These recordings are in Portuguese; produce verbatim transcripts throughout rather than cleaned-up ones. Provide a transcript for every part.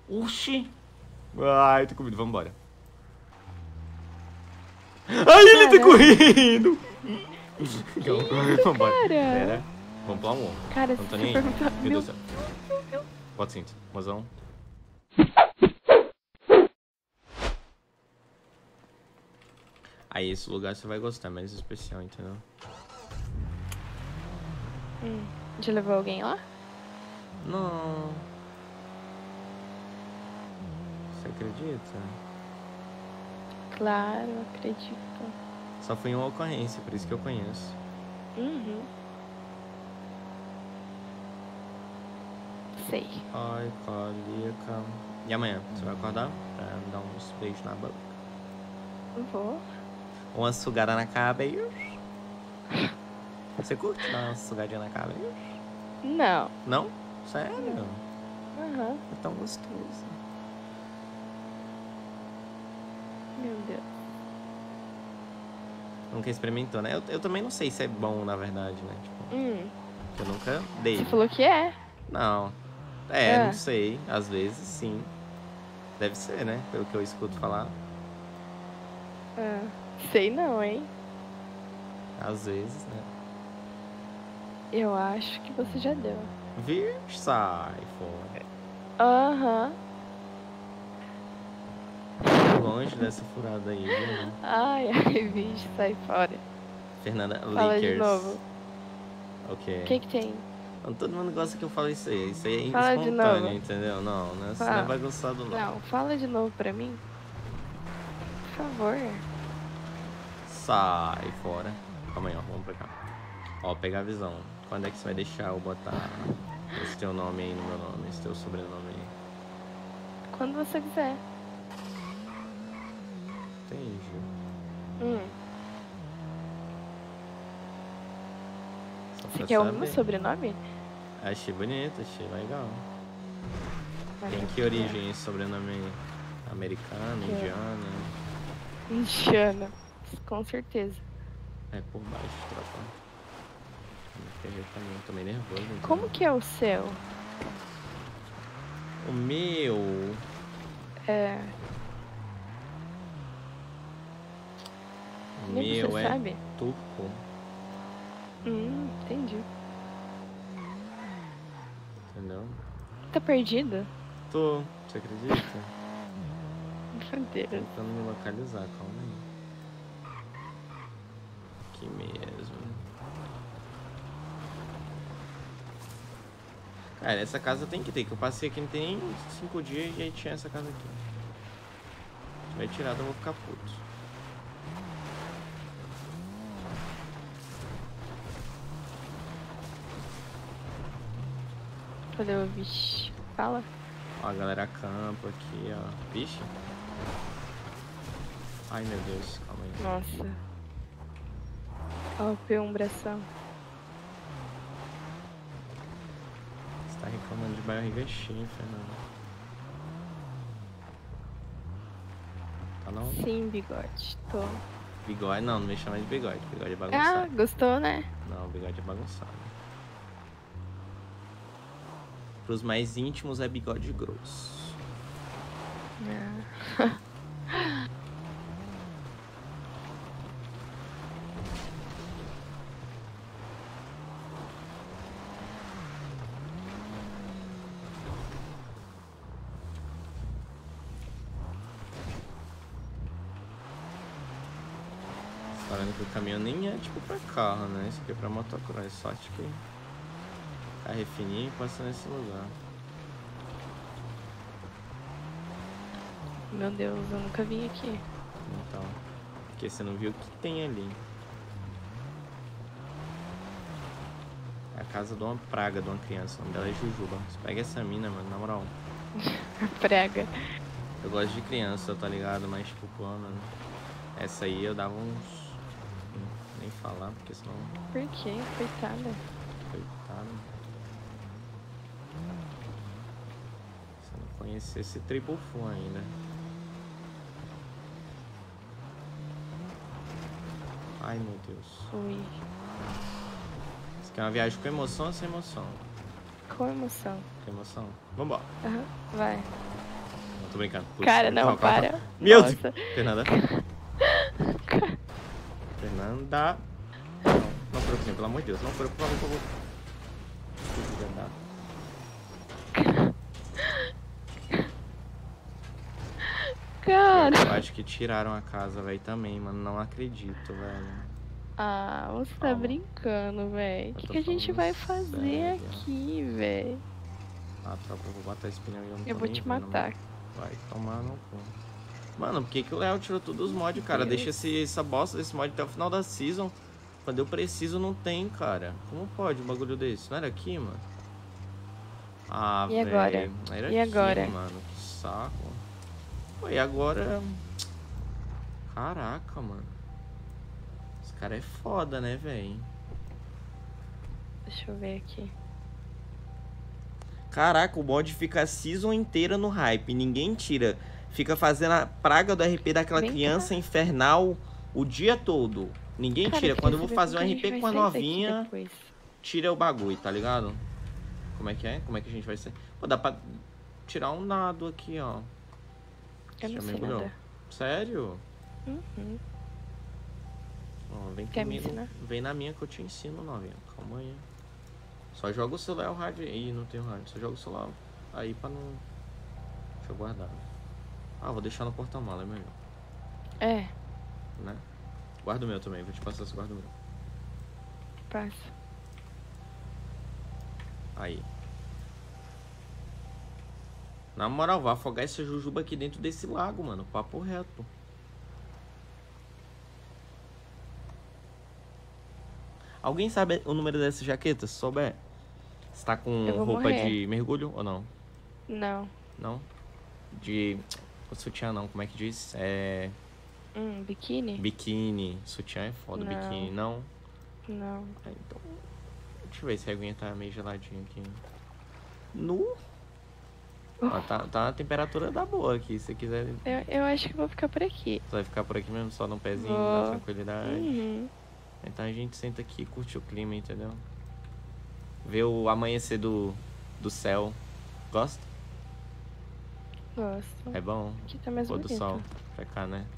Oxi. Ai, tô com medo. Vambora. Ai, ele tá correndo. Que Vambora. cara? Pera. Vamos pro amor. Cara, não tô se nem você aí. perguntar... Meu Deus do céu. Bota cinto. Mozão. Aí esse lugar você vai gostar, mais especial, entendeu? Hum, já levou alguém lá? Não. Você acredita? Claro, acredito. Só foi uma ocorrência, por isso que eu conheço. Uhum. Sei. Ai, Calica. E amanhã, você vai acordar pra me dar uns beijos na boca? Vou. Uma sugada na cabeça. Você curte dar uma sugadinha na cabeça? Não. Não? Sério? Aham. É tão gostoso. Meu Deus. Nunca experimentou, né? Eu, eu também não sei se é bom, na verdade, né? Tipo, Hum. eu nunca dei. Você falou que é? Não. É, É. não sei. Às vezes, sim. Deve ser, né? Pelo que eu escuto falar. Ah, sei não, hein? Às vezes, né? Eu acho que você já deu. Vixe, sai fora. Aham. Longe dessa furada aí, viu? Ai, ai, bicho, sai fora. Fernanda Fala Lakers. de novo. Ok. O que que tem? Não, todo mundo gosta que eu fale isso aí. Isso aí é Fala de espontâneo, novo. entendeu? Não, não é, você Fala. não vai gostar do não. Não, fala de novo pra mim. Por favor. Sai fora. Calma aí, ó. Vamos pra cá. Ó, pegar a visão. Quando é que você vai deixar eu botar esse teu nome aí no meu nome, esse teu sobrenome aí? Quando você quiser. Entendi. Hum. Só Você pra quer o saber. meu sobrenome? Achei bonito, achei legal. Ah, Tem que origem esse sobrenome aí? Americano, Que- indiano? Indiana. Com certeza. É por baixo, tropa. Me ferrei também, tô meio nervoso. Então. Como que é o seu? O meu... É. O Nem meu você é sabe? turco. Hum, entendi. Entendeu? Tá perdido? Tô, você acredita? Meu Deus. Tentando me localizar, calma aí. Aqui mesmo. Cara, essa casa tem que ter, que eu passei aqui não tem nem cinco dias e aí tinha essa casa aqui. Se tiver tirado eu vou ficar puto. Cadê o bicho? Fala. Ó, a galera acampa aqui, ó. Vixe. Ai, meu Deus, calma aí. Nossa. Ó, o peumbração. Você tá reclamando de barriga cheia, Fernanda. Tá não? Sim, bigode. Tô. Bigode, não, não me chama de bigode. Bigode é bagunçado. Ah, gostou, né? Não, bigode é bagunçado. Pros mais íntimos é bigode grosso. Ah. Tá vendo que o caminhão nem é tipo pra carro, né? Isso aqui é pra motocross. Sorte que tá refininho e passa nesse lugar. Meu Deus, eu nunca vim aqui. Então, porque você não viu o que tem ali. É a casa de uma praga de uma criança. O nome dela é Jujuba. Você pega essa mina, mano, na moral. Praga. Eu gosto de criança, tá ligado? Mas, tipo, pô, mano. Essa aí eu dava uns... Nem falar, porque senão... Por quê? Coitada. Coitado. Se eu não conhecesse Tribufu ainda. Ai, meu Deus. Ui. Você quer uma viagem com emoção ou sem emoção? Com emoção. Com emoção. Vambora. Aham, vai. Tô brincando. Putz, Cara, não, calma, calma, para. calma. Meu Deus! Nossa. Fernanda. Fernanda. Não, não por aqui, pelo amor de Deus. Não por, por favor, por favor. Filha da- Cara. Eu acho que tiraram a casa, velho, também, mano. Não acredito, velho. Ah, você tá Calma. brincando, velho. O Eu que, tô que a gente falando vai fazer sério. aqui, velho? Ah, tropa, eu vou botar esse pneu e eu não tô Eu vou nem te vendo, matar. mano. Vai tomar no cu. Mano, por que, que o Léo tirou todos os mods, cara? Deus. Deixa esse, essa bosta desse mod até o final da season. Quando eu preciso, não tem, cara. Como pode um bagulho desse? Não era aqui, mano? Ah, E agora? velho. Era E aqui, agora? mano. Que saco. Pô, e agora... Caraca, mano. Esse cara é foda, né, velho? Deixa eu ver aqui. Caraca, o mod fica a season inteira no hype. Ninguém tira. Fica fazendo a praga do R P daquela Vem criança cá. infernal o dia todo. Ninguém Cara, tira. eu Quando eu queria vou saber fazer um como que a R P gente com a vai sair daqui novinha, depois. tira o bagulho, tá ligado? Como é que é? Como é que a gente vai ser? Pô, dá pra tirar um dado aqui, ó. Eu Você não já sei mergulhou? nada. Sério? Uhum. Ó, vem Quer me comigo. ensinar? Vem na minha que eu te ensino, novinha. Calma aí. Só joga o celular e o rádio aí. Ih, não tem o rádio. Só joga o celular aí pra não... Deixa eu guardar. Ah, vou deixar no porta-mala, é melhor. É, Né? Guarda o meu também. Vou te passar esse guarda o meu. passa. Aí. Na moral, vai afogar essa jujuba aqui dentro desse lago, mano. Papo reto. Alguém sabe o número dessa jaqueta? Se souber. Você tá com Eu vou roupa morrer. de mergulho ou não? Não. Não? De... O sutiã não, como é que diz? É... Hum, biquíni? Biquíni. Sutiã é foda, Não. biquíni. Não? Não. Ah, então... Deixa eu ver se a aguinha tá meio geladinha aqui. Nu? Ó, tá, tá na temperatura da boa aqui, se você quiser. Eu, eu acho que vou ficar por aqui. Você vai ficar por aqui mesmo, só no pezinho, Vou. na tranquilidade. Uhum. Então a gente senta aqui e curte o clima, entendeu? Ver o amanhecer do, do céu. Gosta? Gosto. É bom? Aqui tá mais Pôr do bonito. sol pra cá, né?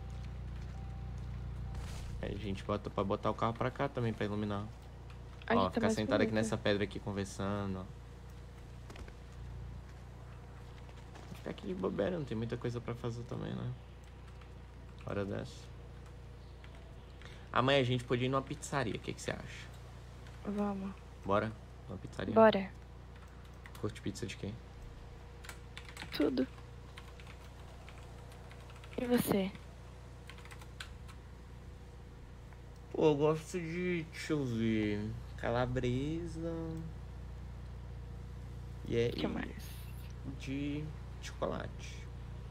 Aí a gente bota pra botar o carro pra cá também, pra iluminar. Aqui Ó, tá ficar mais sentado aqui bonito. nessa pedra aqui conversando, ó. Ficar aqui de bobeira, não tem muita coisa pra fazer também, né? Hora dessa. Amanhã a gente pode ir numa pizzaria, o que, que você acha? Vamos. Bora? Numa pizzaria? Bora. Curte pizza de quem? Tudo. E você? Pô, eu gosto de, deixa eu ver, calabresa. E é O que mais? de chocolate.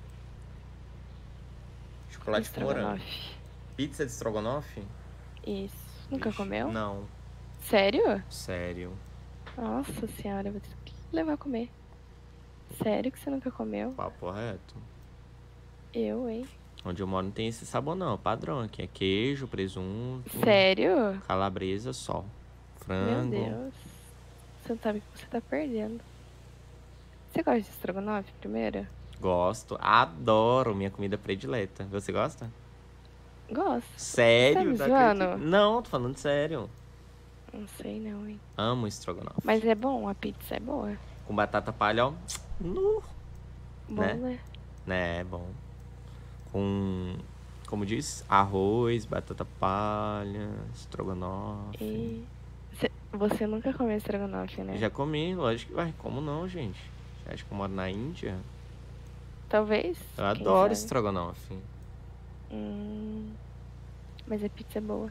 Chocolate com morango. Estrogonofe. Pizza de estrogonofe? Isso. Nunca Ixi, comeu? Não, Sério? sério. Nossa senhora, eu vou ter que levar a comer. Sério que você nunca comeu? Papo reto. Eu, hein? Onde eu moro não tem esse sabor não, é padrão aqui. É queijo, presunto, Sério? calabresa só. Meu Frango. Deus. Você não sabe o que você tá perdendo. Você gosta de estrogonofe primeiro? Gosto, adoro, minha comida predileta. Você gosta? Gosto. Sério? me Não zoando? acredito. Não, tô falando sério. Não sei não, hein? Amo estrogonofe. Mas é bom, a pizza é boa. Com batata palha, ó. Nu. Bom, Né? né? Né, é bom. Com, como diz, arroz, batata palha, estrogonofe. E cê- você nunca comeu estrogonofe, né? Já comi, lógico que vai. Como não, gente? Você acha que eu moro na Índia? Talvez. Eu quem adoro sabe. estrogonofe. Hum, mas a pizza é boa.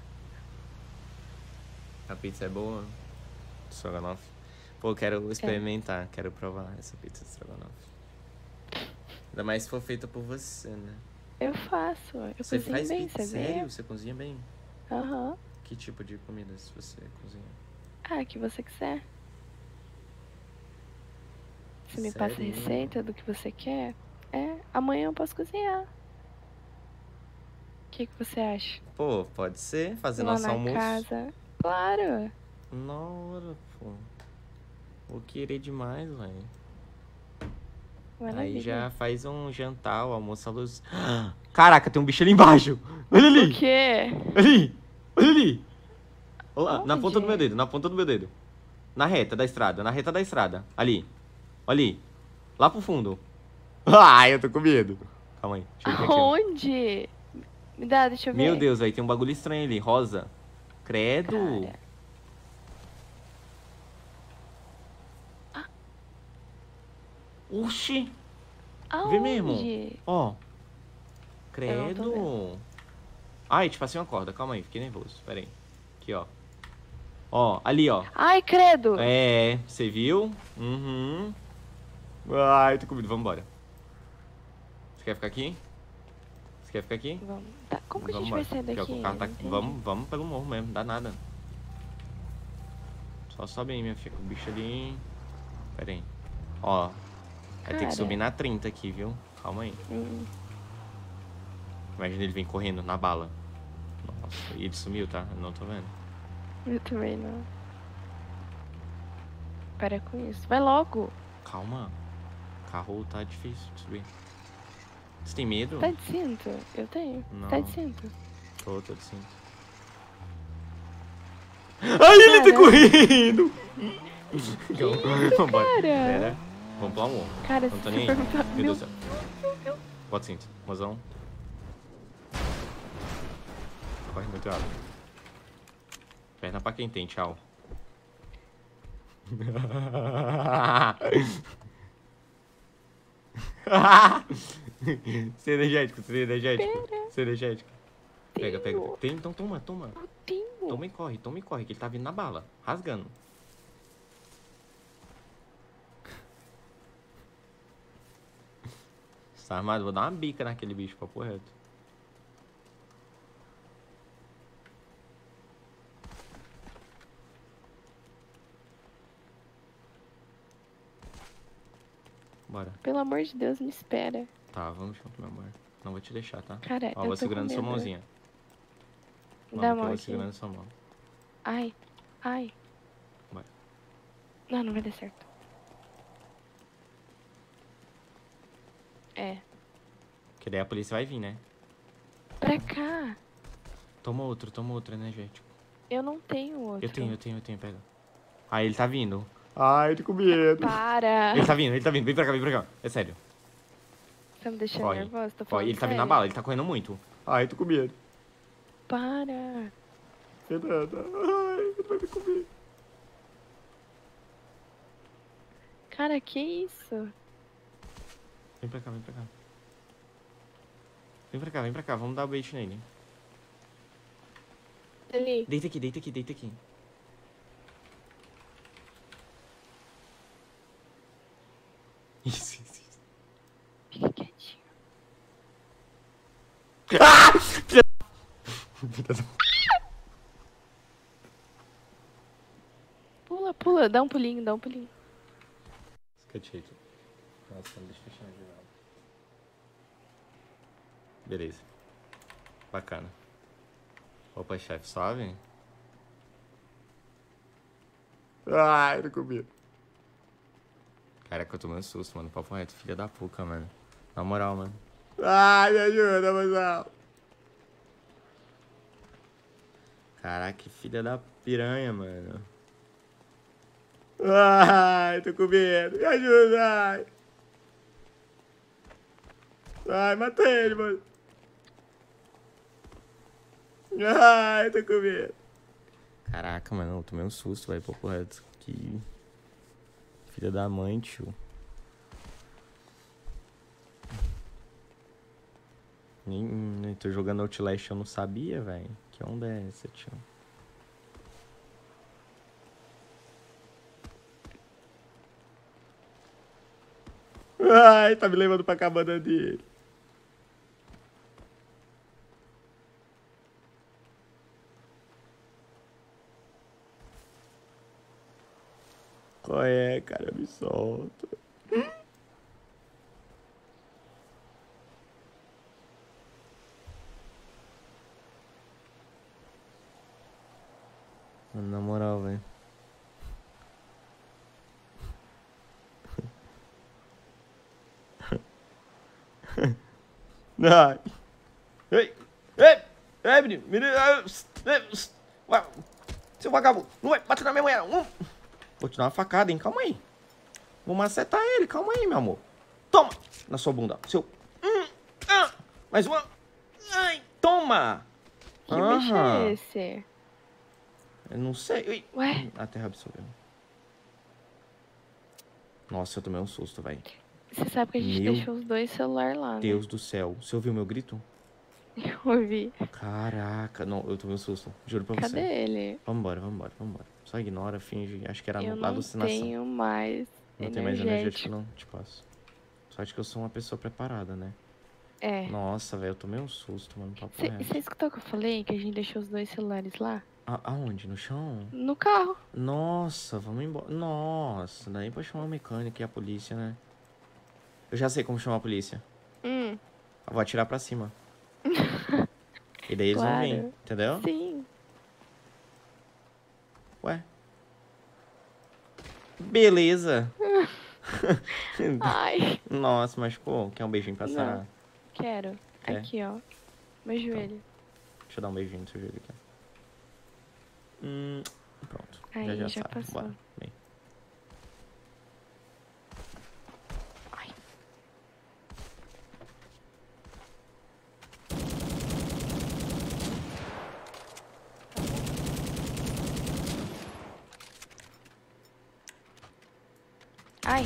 A pizza é boa? Estrogonofe? Pô, quero experimentar, quero provar essa pizza de estrogonofe. Ainda mais se for feita por você, né? Eu faço. Eu Você cozinho faz bem, pizza? você vê? Sério? Você cozinha bem? Aham. Que tipo de comidas você cozinha? Ah, que você quiser. Você me passa a Sério? receita do que você quer? É, amanhã eu posso cozinhar. O que, que você acha? Pô, pode ser. Fazer Lá nosso na almoço. casa. Claro. Na hora, pô. Vou querer demais, velho. Maravilha. Aí já faz um jantar, o almoço à luz. Caraca, tem um bicho ali embaixo. Olha ali. O quê? Ali. Olha ali. Olha lá, na ponta do meu Onde? dedo, na ponta do meu dedo. Na reta da estrada, na reta da estrada. Ali. Olha ali. Lá pro fundo. Ai, eu tô com medo. Calma aí. Deixa eu ver aqui, ó. Aonde? Me dá, deixa eu ver. Meu Deus, aí tem um bagulho estranho ali. Rosa. Credo. Cara. Ah. Oxi. Aonde? Vê mesmo. Ó. Eu não tô Credo. Ai, te passei uma corda. Calma aí, fiquei nervoso. Pera aí. Aqui, ó. Ó, ali, ó. Ai, credo. É, você viu? Uhum. Ai, tô com medo. Vambora. Você quer ficar aqui? Você quer ficar aqui? Vamos. Tá, como que a Vamos gente vai embora. sair Porque daqui? o carro tá... Não entendi. Vamos, vamos pelo morro mesmo, não dá nada. Só sobe aí, minha filha. O bicho ali... Pera aí. Ó. Vai ter Cara. que subir na trinta aqui, viu? Calma aí. Hum. Imagina ele vem correndo na bala. Nossa, e ele sumiu, tá? Eu não tô vendo. Eu também não. Para com isso. Vai logo. Calma. O carro tá difícil de subir. Você tem medo? Tá de cinto? Eu tenho. Não. Tá de cinto. Tô, tô de cinto. Ai, ele tá Cara. correndo! isso, Vambora. cara? Pera. Vamos pular um. Cara, Não se tô você nem aí. perguntar... Meu Deus Meu... do céu. Bota o cinto. Mozão. Corre muito rápido. Perna pra quem tem, tchau. Ser energético, ser energético. Pera. Ser energético. Pega, pega, Tenho. pega. Tem, então toma, toma. Eu tenho. Toma e corre, toma e corre, que ele tá vindo na bala. Rasgando. Você tá armado? Vou dar uma bica naquele bicho, papo reto. Bora. Pelo amor de Deus, me espera. Tá, vamos junto, meu amor. Não vou te deixar, tá? Cara, Ó, eu vou tô segurando com sua medo. mãozinha. Dá a Vamos, que eu mão vou aqui. segurando sua mão. Ai. Ai. Bora. Não, não vai dar certo. É. Que daí a polícia vai vir, né? Pra cá. Toma outro, toma outro energético. Eu não tenho outro. Eu tenho, eu tenho, eu tenho, pega. Ah, ele tá vindo. Ai, tô com medo. Para. Ele tá vindo, ele tá vindo. Vem pra cá, vem pra cá. É sério. Você tá me deixando Corre. nervosa? Tô Corre, falando ele tá vindo na sério. bala, ele tá correndo muito. Ai, tô com medo. Para. Fernanda. Ai, ele vai me comer. Cara, que isso? Vem pra cá, vem pra cá. Vem pra cá, vem pra cá. Vamos dar o bait nele. Ali. Deita aqui, deita aqui, deita aqui. Isso, isso, isso. Fica quietinho. Ah! Filha da... Pula, pula. Dá um pulinho, dá um pulinho. Escatei. Nossa, não deixa eu fechar a janela. Beleza. Bacana. Opa, chefe, suave? Ai, tô com medo. Caraca, eu tomei um susto, mano. Papo reto, filha da puta, mano. Na moral, mano. Ai, me ajuda, mozão. Caraca, que filha da piranha, mano. Ai, tô com medo. Me ajuda, ai. Ai, matei ele, mano. Ai, tô com medo. Caraca, mano, eu tomei um susto, velho. Papo reto. Que filha da mãe, tio. Nem, nem tô jogando Outlast, eu não sabia, velho. Que onda é essa, tio? Ai, tá me levando pra cabana dele. Qual é, cara? Me solta. Na moral, velho. Ai. Ei, ei, ei, menino, menino. Vai, seu vagabundo, não vai bater na minha mulher, não. Vou te dar uma facada, hein, calma aí. Vou macetar ele, calma aí, meu amor. Toma, na sua bunda, seu... Hum, ah, mais uma. Ai, toma. Que bicho é esse? Eu não sei. Ui. Ué? A terra absorveu. Nossa, eu tomei um susto, velho. Você sabe que a gente Meu deixou os dois celulares lá, Deus né? do céu. Você ouviu meu grito? Eu ouvi. Caraca. Não, eu tomei um susto. Juro pra Cadê você. ele? Vambora, vambora, vambora. Só ignora, finge. Acho que era Eu no- não alucinação. tenho mais Não tem mais energético, energético. não. Te passo. Só acho que eu sou uma pessoa preparada, né? É. Nossa, velho, eu tomei um susto, mano. Papo Você reto. escutou o que eu falei? Que a gente deixou os dois celulares lá? A- aonde? No chão? No carro. Nossa, vamos embora. Nossa, daí pra chamar o mecânico e a polícia, né? Eu já sei como chamar a polícia. Hum, Eu vou atirar pra cima. E daí eles vão claro. vir, entendeu? Sim. Ué. Beleza. Ai, Nossa, machucou? Quer um beijinho pra Não. sarar? quero. Quer? Aqui, ó. Meu joelho. Deixa eu dar um beijinho no seu joelho aqui. Hum, pronto. Aí, já já, já sabe. passou. Bora. Vem. Ai. Ai.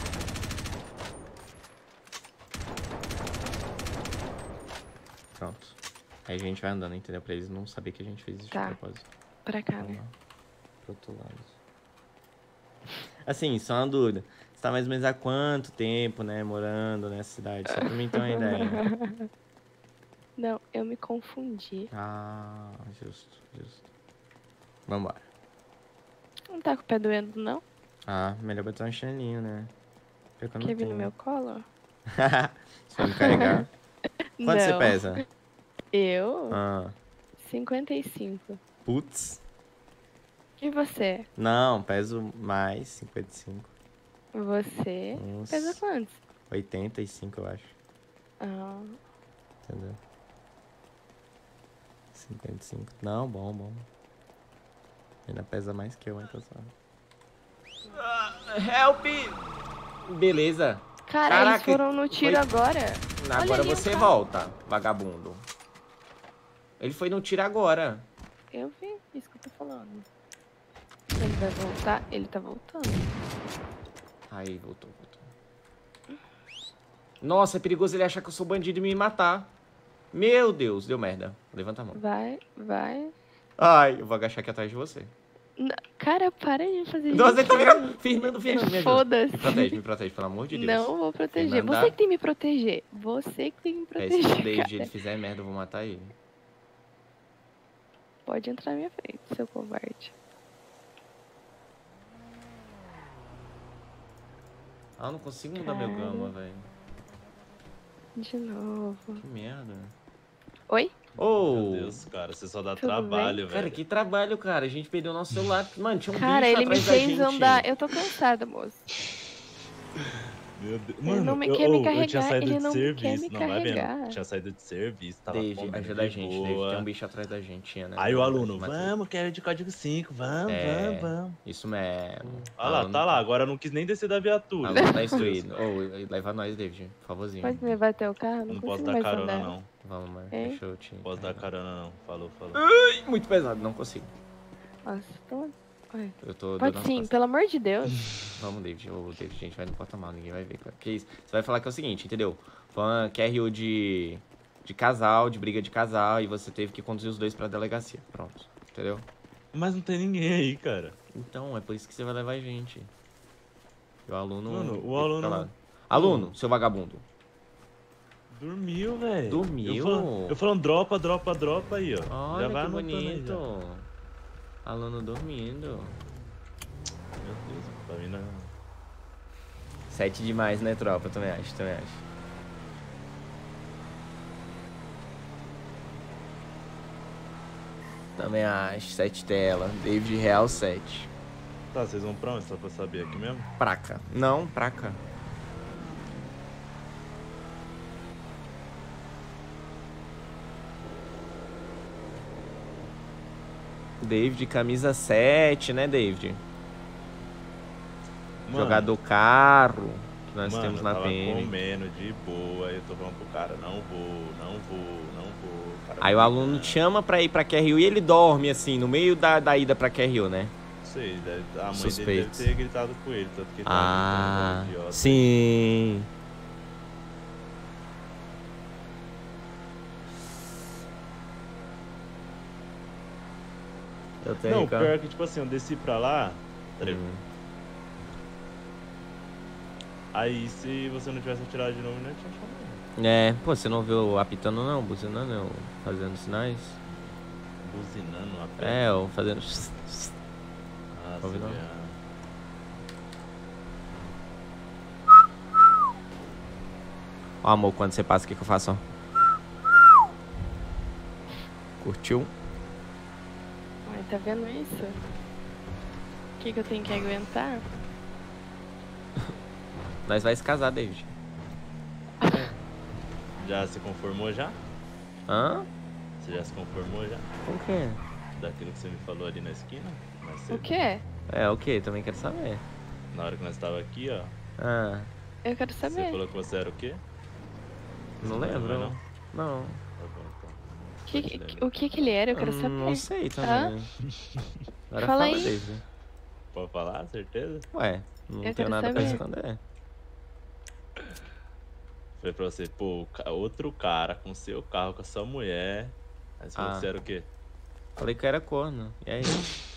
Pronto. Aí a gente vai andando, entendeu? Pra eles não saberem que a gente fez isso Tá. de propósito. Pra cá, Vamos né? lá. Pro outro lado. Assim, só uma dúvida. Você tá mais ou menos há quanto tempo, né, morando nessa cidade? Só pra mim ter uma ideia. Não, eu me confundi. Ah, justo, justo. Vambora. Não tá com o pé doendo, não? Ah, melhor botar um chinelinho, né? Pior que eu não Quer vir no tenho. meu colo? Você vai me carregar? Quanto você Não. pesa? Eu? Ah, cinquenta e cinco. putz. E você? Não, peso mais, cinquenta e cinco. Você Uns pesa quantos? oitenta e cinco, eu acho. Ah, Entendeu? cinquenta e cinco. Não, bom, bom. Ainda pesa mais que eu, então só. Help! Beleza. cara, Caraca, eles foram no tiro foi- agora. Agora ali o você carro. volta, vagabundo. Ele foi no tiro agora. Eu vi isso que eu tô falando. Ele vai voltar? Ele tá voltando. Aí, voltou, voltou. Nossa, é perigoso ele achar que eu sou bandido e me matar. Meu Deus, deu merda. Levanta a mão. Vai, vai. Ai, eu vou agachar aqui atrás de você. N- Cara, para de fazer isso. Nossa, ele tá virando. Fernando, Fernando, me ajuda. Foda-se. Me protege, me protege, pelo amor de Deus. Não vou proteger. Fernanda. Você que tem que me proteger. Você que tem que me É, proteger. se o David cara. ele fizer merda, eu vou matar ele. Pode entrar na minha frente, seu covarde. Ah, eu não consigo mudar meu Cara. gama, velho. De novo. Que merda. Oi? Ô, Meu Deus, cara, você só dá Tudo trabalho, cara, velho. que trabalho, cara. A gente perdeu nosso celular. Mano, tinha um Cara, bicho ele me atrás da fez gente. andar. Eu tô cansada, moço. Meu Deus. Ele Mano, não me eu, quer me eu- eu tinha carregar, saído ele de não me quer serviço, me não vai vendo? carregar. Tinha saído de serviço, tava David, comendo ajuda a de gente, David. boa. Tem um bicho atrás da gente, tinha, né? Aí o aluno, Matei. vamos, quero de código cinco, vamos, É. vamos, vamos. Isso mesmo. Olha lá, Aluno- tá lá, agora eu não quis nem descer da viatura. Aluno tá instruído. Ô, leva nós, David. Por favorzinho. Pode me levar até o carro? Não, Não posso consigo dar mais carona, andar. não. Vamos, mano. Hein? Deixa eu te... Não posso dar carona, não. Falou, falou. Ai, muito pesado, não consigo. Nossa, tô... Ai. Eu tô Pode dando as sim, costas. pelo amor de Deus. Vamos, David. Ô, David, a gente vai no porta-malas, ninguém vai ver, cara. Que isso? Você vai falar que é o seguinte, entendeu? Foi uma Q R U de, de casal, de briga de casal, e você teve que conduzir os dois pra delegacia. Pronto, entendeu? Mas não tem ninguém aí, cara. Então, é por isso que você vai levar a gente. E o aluno... Mano, o fica aluno- calado. Aluno, seu vagabundo. Dormiu, velho. Dormiu? Eu falando, eu falando dropa, dropa, dropa aí, ó. Olha, Já vai que anotando aí, bonito. já. Aluno dormindo. Meu Deus, pra mim não. Sete demais, né, tropa? Eu também acho, também acho. Também acho. Sete tela. David Real sete. Tá, vocês vão pra onde? Só pra saber aqui mesmo? Praca. Não, praca. David, camisa sete, né, David? Mano, Jogador carro que nós mano, temos eu na tava P M. comendo de boa, aí eu tô falando pro cara, não vou, não vou, não vou. Cara Aí o aluno te chama pra ir pra Q R U e ele dorme, assim, no meio da, da ida pra Q R U, né? Não sei, deve, a mãe Suspeitos. dele deve ter gritado com ele, tanto que ele tava Ah, gritando igual um idiota. sim. Eu tenho Não, cá. pior que, tipo assim, eu desci pra lá, tá ligado? Hum. Aí se você não tivesse atirado de novo, não tinha chamado. É, pô, você não viu apitando não, buzinando, não, fazendo sinais? Buzinando a pé. É, ou fazendo... Ah, ouvi você não? vê, ah. Ó, amor, quando você passa, o que que eu faço, ó? Curtiu? Ai, tá vendo isso? O que, que eu tenho que aguentar? Nós vai se casar, David. Já se conformou já? Hã? Você já se conformou já? Com o quê? Daquilo que você me falou ali na esquina? Mais O cedo? quê? É, o quê? Também quero saber. Na hora que nós tava aqui, ó. Ah, Eu quero Você saber. falou que você era o quê? não Você lembro. lembra, Não. Não. Tá bom, então. Que- Pode que- lembrar. o que que ele era? Eu quero Hum, saber. Não sei Hã? também. Agora Fala fala, aí. David. Pode falar, certeza? Ué, não Eu tenho quero nada pra saber. esconder. Falei pra você, pô, o ca- outro cara com seu carro, com a sua mulher. Aí você falou Ah. que você era o quê? Falei que eu era corno. E aí?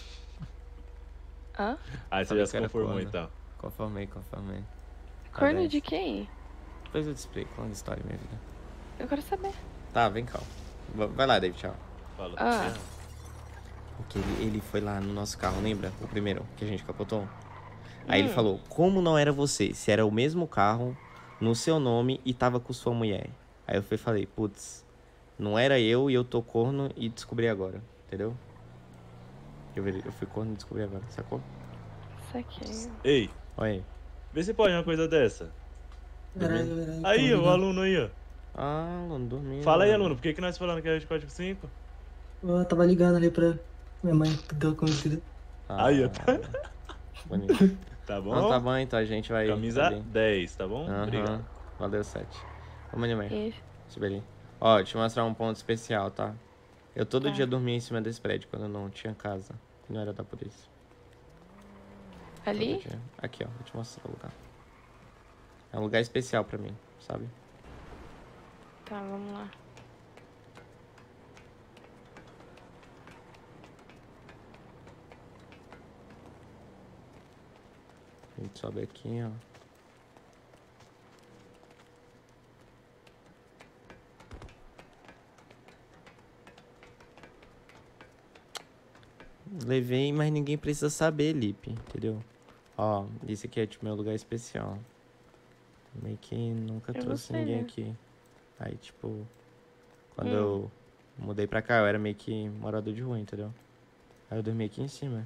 Hã? Aí você Falei já que se era conformou corno. então. Conformei, conformei. Corno dez. de quem? Depois eu te explico. Longa história, minha vida. Eu quero saber. Tá, vem cá. Va- Vai lá, David, tchau. Fala Ah. pra você. Porque ele, ele foi lá no nosso carro, lembra? O primeiro que a gente capotou. Aí ele Hum. falou, como não era você? Se era o mesmo carro, no seu nome e tava com sua mulher. Aí eu fui e falei, putz, não era eu e eu tô corno e descobri agora, entendeu? Eu, veri- eu fui corno e descobri agora, sacou? Saquei. Ei, Olha aí. vê se pode uma coisa dessa. Caralho, caralho. Aí, tô o ligado. aluno aí, ó. Ah, aluno, dormindo. Fala aí, mano. aluno, por que, que nós falando que é de código cinco? Eu tava ligando ali pra minha mãe que deu comida. Ah, Aí, ó. bonito. Tá bom? Não, tá bom, então a gente vai... Camisa ali. dez, tá bom? Aham. Obrigado. Valeu, sete. Vamos, animar. Esse. Subir ali. Ó, deixa eu mostrar um ponto especial, tá? Eu todo Tá. dia dormia em cima desse prédio quando eu não tinha casa. Que não era da polícia. Todo Ali? dia. Aqui, ó. Vou te mostrar o lugar. É um lugar especial pra mim, sabe? Tá, vamos lá. A gente sobe aqui, ó. Levei, mas ninguém precisa saber, Lipe, entendeu? Ó, esse aqui é tipo meu lugar especial. Meio que nunca Eu trouxe não sei, ninguém né? aqui. Aí, tipo, quando Hum. eu mudei pra cá, eu era meio que morador de rua, entendeu? Aí eu dormi aqui em cima.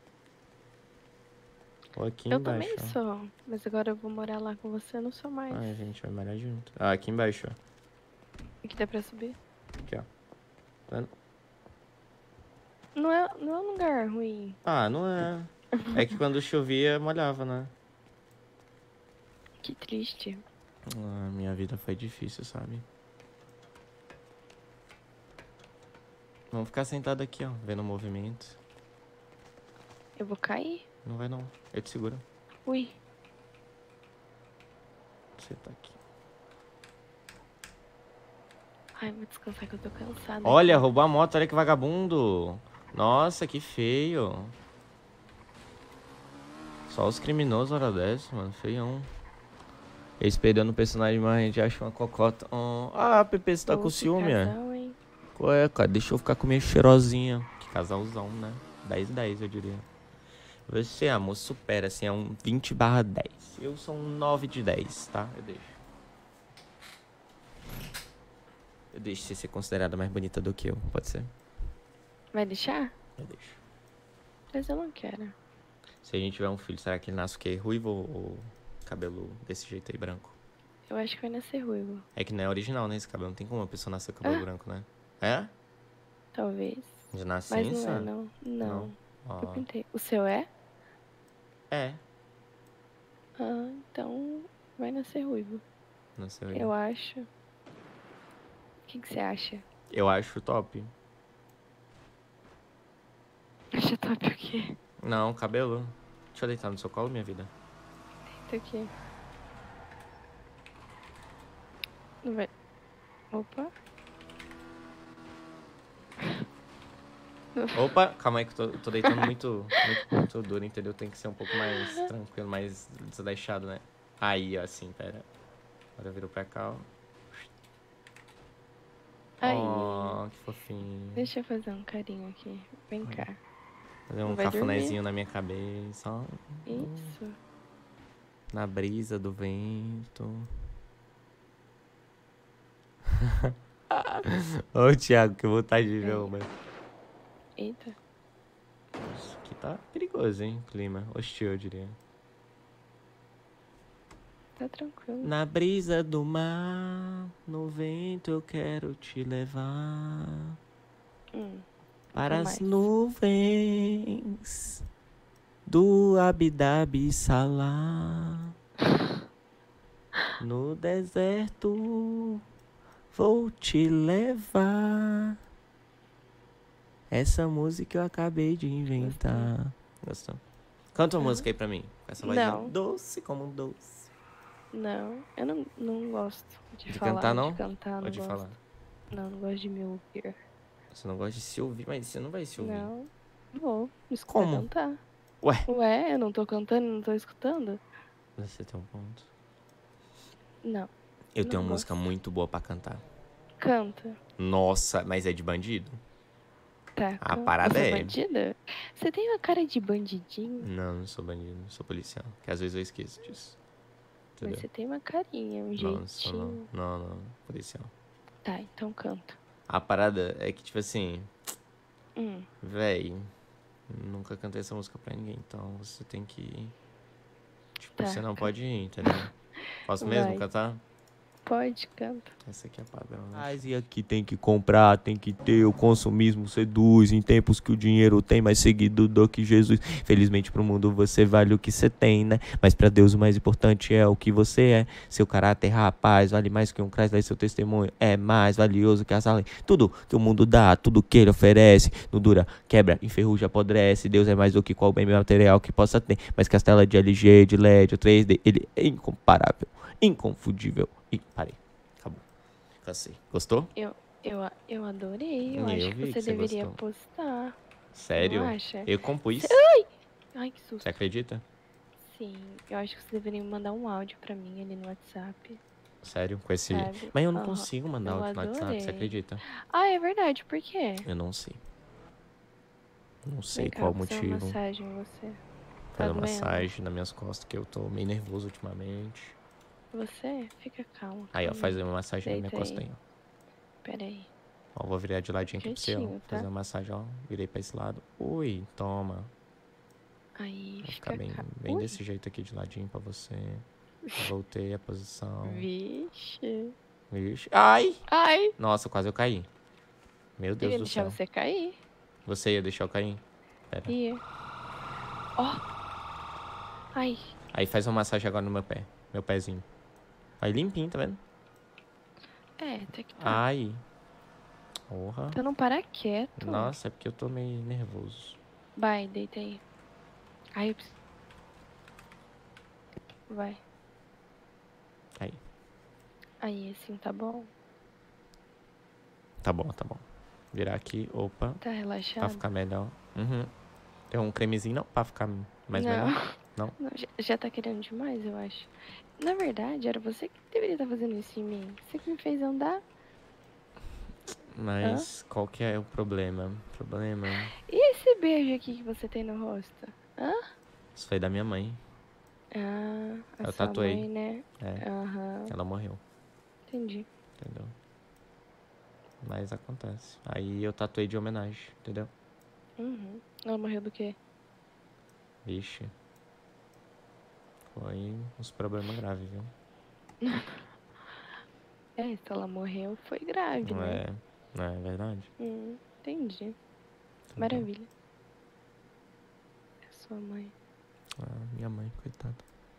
Ou aqui Eu embaixo, também ó. sou. Mas agora eu vou morar lá com você, eu não sou mais. Ah, a gente vai morar junto. Ah, aqui embaixo, ó. Aqui dá pra subir? Aqui, ó. Tá vendo? Não é, não é um lugar ruim. Ah, não é. É que quando chovia, molhava, né? Que triste. Ah, minha vida foi difícil, sabe? Vamos ficar sentado aqui, ó, vendo o movimento. Eu vou cair? Não vai não, eu te seguro. Ui. Você tá aqui. Ai, vou descansar que eu tô cansada. Olha, roubou a moto, olha que vagabundo. Nossa, que feio. Só os criminosos hora dessa, mano, feião. Eu esperando o personagem, mas a gente acha uma cocota. Oh. Ah, Pepe, você tá Pô, com que ciúme, é? casal, hein? Qual é, cara? Deixa eu ficar com minha cheirosinha. Que casalzão, né? dez dez, eu diria. Você, amor, supera, assim, é um vinte barra dez. Eu sou um nove de dez, tá? Eu deixo. Eu deixo você ser considerada mais bonita do que eu, pode ser? Vai deixar? Eu deixo. Mas eu não quero. Se a gente tiver um filho, será que ele nasce o quê? Ruivo ou cabelo desse jeito aí, branco? Eu acho que vai nascer ruivo. É que não é original, né, esse cabelo. Não tem como uma pessoa nascer com cabelo Ah. branco, né? É? Talvez. De Mas não nascença? é, não. Não. Ó, Eu pintei. O seu é? é, Ah, então vai nascer ruivo. não sei. Eu acho. O que que você acha? Eu acho top. Acha top o quê? Não, cabelo. Deixa eu deitar no seu colo, minha vida. Isso aqui. Não vai. Opa. Opa, calma aí que eu tô, tô deitando muito, muito, muito duro, entendeu? Tem que ser um pouco mais tranquilo, mais desleixado, né? Aí, ó, assim, pera. Agora virou pra cá, ó. Aí. Ó, que fofinho. Deixa eu fazer um carinho aqui. Vem cá. Fazer um Não vai cafunézinho na minha cabeça, ó. Isso. Na brisa do vento. Ô, Thiago, que vontade de ver, Ei. mano. Eita. Isso aqui tá perigoso, hein? Clima hostil, eu diria. Tá tranquilo. Na brisa do mar, no vento eu quero te levar Hum. para Qual as mais? nuvens do Abidabi Salah. No deserto vou te levar. Essa música eu acabei de inventar. Gostou? Canta uma Uhum. música aí pra mim. Com essa vozinha Não. doce como um doce. Não, eu não, não gosto de, De falar, cantar, não? de cantar, Ou não de gosto. falar? Não, não gosto de me ouvir. Você não gosta de se ouvir, mas você não vai se ouvir. Não, vou escutar Como? cantar. Ué? Ué, eu não tô cantando, não tô escutando? Você tem um ponto. Não, Eu Não tenho uma gosto. música muito boa pra cantar. canta. Nossa, mas é de bandido? Tá, A canta. parada Você é- é bandida? Você tem uma cara de bandidinho, Não, não sou bandido, sou policial. Que às vezes eu esqueço disso. mas Entendeu? você tem uma carinha, um Não, não sou não. jeitinho. Não, não, policial. Tá, então canta. A parada é que, tipo assim, Hum, véi, nunca cantei essa música pra ninguém, então você tem que. Tipo, Tá, você não canta. pode ir, entendeu? Posso mesmo Vai. cantar? pode, canta. Essa aqui é padrão. Mas e aqui tem que comprar, tem que ter, o consumismo seduz. Em tempos que o dinheiro tem mais seguido do que Jesus. Felizmente pro mundo você vale o que você tem, né? Mas pra Deus o mais importante é o que você é. Seu caráter, rapaz, vale mais que um Chrysler. Seu testemunho é mais valioso que as além. Tudo que o mundo dá, tudo que ele oferece. Não dura, quebra, enferruja, apodrece. Deus é mais do que qual bem material que possa ter. Mas que as telas de L G, de L E D, ou três D, ele é incomparável, inconfundível. E parei. Acabou. Cansei. Gostou? Eu, eu, eu adorei. Eu, Eu acho vi que que você você deveria gostou. postar. Sério? Não acha? Eu compus. Ai, que susto. Você acredita? Sim, eu acho que você deveria me mandar um áudio pra mim ali no WhatsApp. Sério, com esse. Sabe? Mas eu não Aham. consigo mandar Eu áudio no WhatsApp, você adorei. acredita? Ah, é verdade, por quê? Eu não sei. Não sei Vem cá, qual vou fazer uma motivo. massagem em você. Tá Fazer doendo? massagem nas minhas costas, que eu tô meio nervoso ultimamente. Você? Fica calmo. Aí, ó, calma. fazer uma massagem na minha Deita costa aí. aí, ó. Pera aí. Ó, vou virar de ladinho aqui pra você, ó. Quietinho, tá? Fazer uma massagem, ó. Virei pra esse lado. Ui, toma. Aí, Vai fica ficar bem, calmo. bem desse jeito aqui de ladinho pra você. Voltei a posição. Vixe. Vixe. Ai! Ai, Nossa, quase eu caí. Meu eu Deus ia do deixar céu. você cair. Você ia deixar eu cair? Pera. Ia. Ó. Ai, Aí faz uma massagem agora no meu pé. Meu pezinho. Aí limpinho, tá vendo? é, até que tá. Ai. Porra. Então não para quieto. Nossa, é porque eu tô meio nervoso. Vai, deita aí. Ai, eu preciso... Vai. Aí. Aí, assim, tá bom? Tá bom, tá bom. Virar aqui, opa. Tá Pra relaxado? ficar melhor. Uhum. Tem um cremezinho não? Pra ficar mais não. melhor? Não? Não, já, já tá querendo demais, eu acho. Na verdade, era você que deveria estar fazendo isso em mim. Você que me fez andar. Mas qual que é o problema? Problema? E esse beijo aqui que você tem no rosto? Hã? Isso foi da minha mãe. Ah, a Eu sua tatuei. mãe, né? É. Aham, Ela morreu. entendi. Entendeu? Mas acontece. Aí eu tatuei de homenagem, entendeu? Uhum. Ela morreu do quê? Vixe. Foi uns problemas graves, viu? É, se ela morreu, foi grave, Não né? é, não é verdade? Hum, entendi. Tá bom. Maravilha. É sua mãe. Ah, minha mãe, coitada.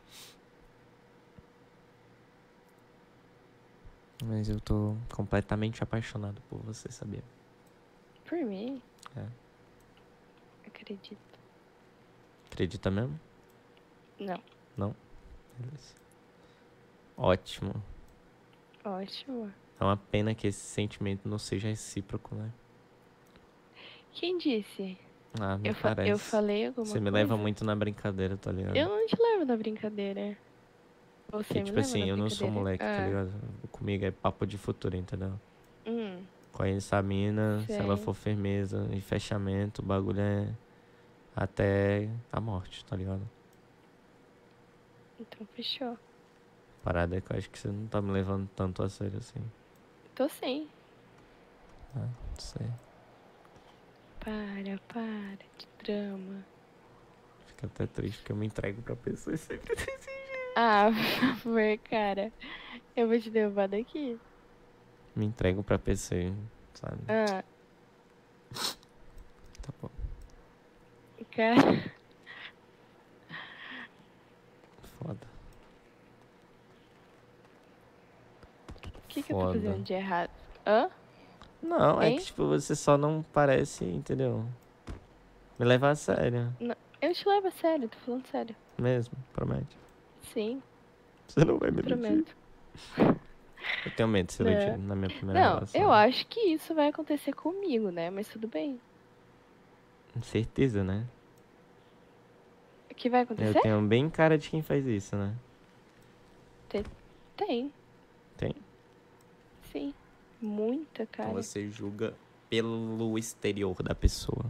Mas eu tô completamente apaixonado por você, sabia? Por mim? É. Acredito. Acredita mesmo? Não. Não? Beleza. Ótimo. Ótimo. É uma pena que esse sentimento não seja recíproco, né? Quem disse? Ah, me Eu, fa parece. eu falei alguma Você me coisa? leva muito na brincadeira, tá ligado? Eu não te levo na brincadeira. Você Porque, me tipo leva assim, na eu não sou brincadeira? moleque, tá Ah. ligado? Comigo é papo de futuro, entendeu? Hum, Conheço a mina, se ela sei. for firmeza e fechamento, o bagulho é até a morte, tá ligado? Então fechou. Parada é que eu acho que você não tá me levando tanto a sério assim. Tô sim. Ah, não sei. Para, para de drama. Fica até triste porque eu me entrego pra pessoas sempre desse jeito. Ah, por favor, cara. Eu vou te derrubar daqui. Me entrego pra P C, sabe? Ah, Tá bom. cara. Foda. O que, que eu tô Foda. fazendo de errado? Hã? Não, é Hein? que tipo, você só não parece, entendeu? Me levar a sério. Não, eu te levo a sério, tô falando sério. Mesmo, promete. Sim, Você não vai me iludir. prometo. Eu tenho medo de ser Não. iludido na minha primeira Não, relação. eu acho que isso vai acontecer comigo, né? Mas tudo bem. Certeza, né? O que vai Eu acontecer? tenho bem cara de quem faz isso, né? Tem. Tem? Sim. Muita, cara. Então você julga pelo exterior da pessoa.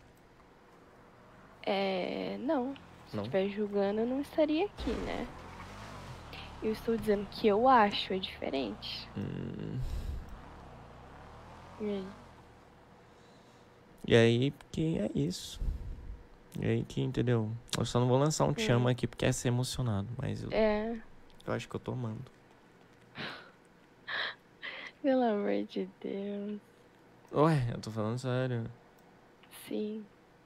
É. Não. Se Não? estiver julgando, eu não estaria aqui, né? Eu estou dizendo que eu acho é diferente. Hum. E aí? E aí, porque é isso. E aí que, entendeu? Eu só não vou lançar um te amo aqui porque é ser emocionado. Mas eu, É. eu acho que eu tô amando. Pelo amor de Deus. Ué, eu tô falando sério. Sim.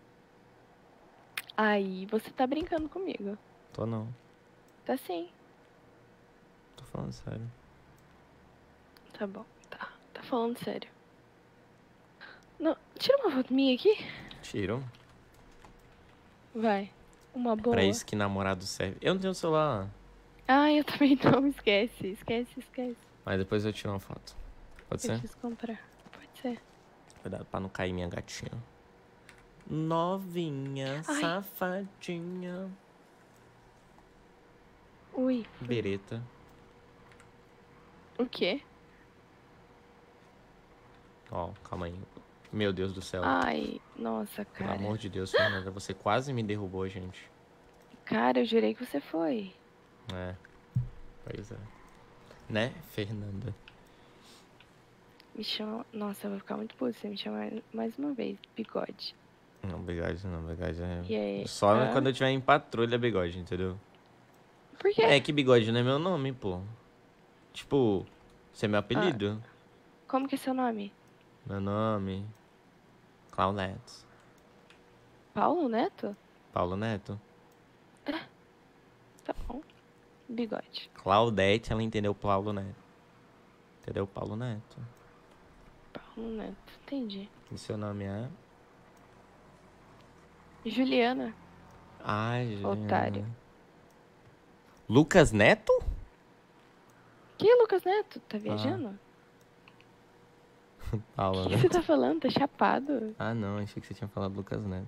Aí você tá brincando comigo. Tô não. Tá sim. Tô falando sério. Tá bom. Tá. Tá falando sério. Não, tira uma foto minha aqui. Tiro. Vai. Uma boa. Pra isso que namorado serve. Eu não tenho celular. Ah, eu também não. Esquece. Esquece, esquece. Mas depois eu tiro uma foto. Pode Eu ser? preciso comprar. Pode ser. Cuidado pra não cair minha gatinha. Novinha, Ai. safadinha. Ui. Bereta. O quê? Ó, calma aí. Meu Deus do céu. Ai, nossa, Pelo cara. amor de Deus, Fernanda, você quase me derrubou, gente. Cara, eu jurei que você foi. É. Pois é. Né, Fernanda? Me chama. Nossa, eu vou ficar muito puta se você me chamar mais uma vez. Bigode. Não, bigode não, bigode é... E aí? Só Ah? quando eu tiver em patrulha, bigode, entendeu? Por quê? É que bigode não é meu nome, pô. Tipo, você é meu apelido. Como que é seu nome? Meu nome... Clau Neto. Paulo Neto? Paulo Neto. Tá bom. Bigode. Claudete, ela entendeu Paulo Neto. Entendeu? Paulo Neto. Paulo Neto. Entendi. E seu nome é? Juliana. Ai, gente. Otário. Lucas Neto? Que Lucas Neto? Tá viajando? Paulo O que, que Neto. você tá falando? Tá chapado? Ah, não. Achei que você tinha falado Lucas Neto.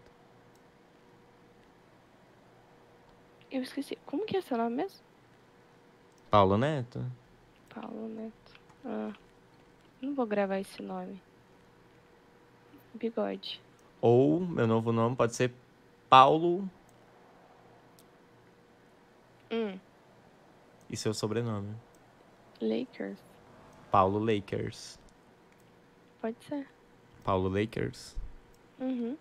Eu esqueci. Como que é seu nome mesmo? Paulo Neto? Paulo Neto. Ah. Não vou gravar esse nome. Bigode. Ou, meu novo nome pode ser Paulo Hum. e seu sobrenome. Lakers. Paulo Lakers. Pode ser. Paulo Lakers. Uhum.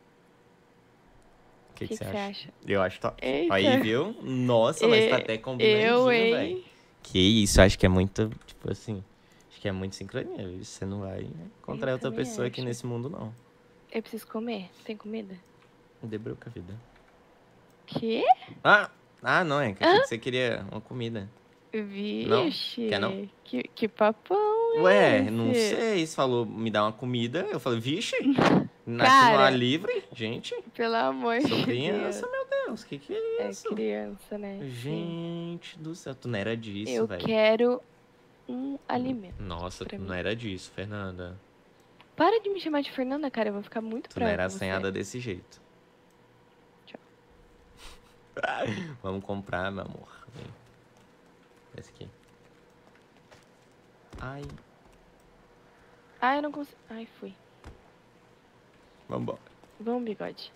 O que, O que você acha? acha? Eu acho top. Eita. Aí, viu? Nossa, mas tá E- até combinandinho, Eu, hein? velho. Que isso, acho que é muito, tipo assim, acho que é muito sincronia. Você não vai encontrar Eu outra também pessoa aqui acho. nesse mundo, não. Eu preciso comer. Tem comida? Debruca a vida. Quê? Ah, ah não, é que achei que você queria uma comida. Vixe. Quer não? Que, que papão é Ué, esse? não sei. Você falou me dá uma comida. Eu falei, vixe. Nasci Cara. no ar livre, gente. Pelo amor Sou de criança, Deus. meu Deus. Que que é É isso? criança, né? Sim. Gente do céu, tu não era disso, Eu velho. quero um alimento. Nossa, pra tu mim. não era disso, Fernanda. Para de me chamar de Fernanda, cara. Eu vou ficar muito Tu não brava era com você. assanhada desse jeito. Tchau. Vamos comprar, meu amor. Vem. Esse aqui. Ai, Ai, eu não consigo. Ai, fui. vambora. Vamos, bigode.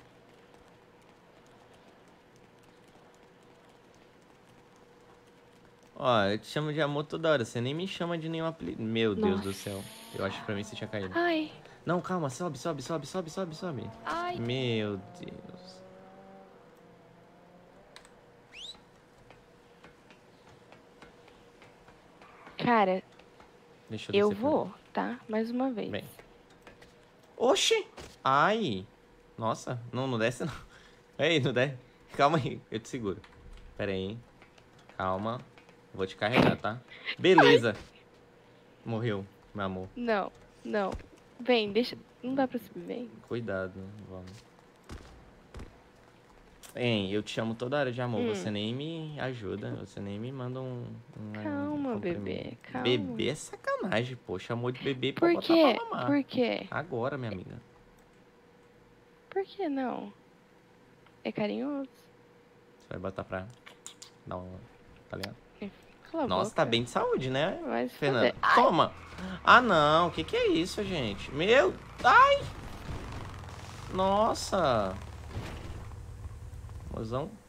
Ó, eu te chamo de amor toda hora. Você nem me chama de nenhum apelido. Meu Deus Nossa. do céu. Eu acho que pra mim você tinha caído. Ai, Não, calma. Sobe, sobe, sobe, sobe, sobe, sobe. ai. Meu Deus. Cara, Deixa eu eu descer vou, tá? Mais uma vez. Bem. Oxi! Ai! Nossa, não, não desce não. Ei, não desce. Calma aí, eu te seguro. Pera aí, hein? Calma. Vou te carregar, tá? Beleza. Morreu, meu amor. Não, não. Vem, deixa. Não dá pra subir, vem. Cuidado, vamos. Hein, eu te chamo toda hora de amor. Hum. Você nem me ajuda. Você nem me manda um... um Calma, um bebê, comprimento. calma. Bebê é sacanagem, pô. Chamou de bebê pra Por botar quê? pra mamar. Por quê? Agora, minha amiga. Por que não? É carinhoso. Você vai botar pra dar uma... Tá ligado? Cala a Nossa, boca. tá bem de saúde, né, Vai se Fernanda? foder. Ai, Toma! Ah, não. O que que é isso, gente? Meu... Ai! Nossa! Mozão.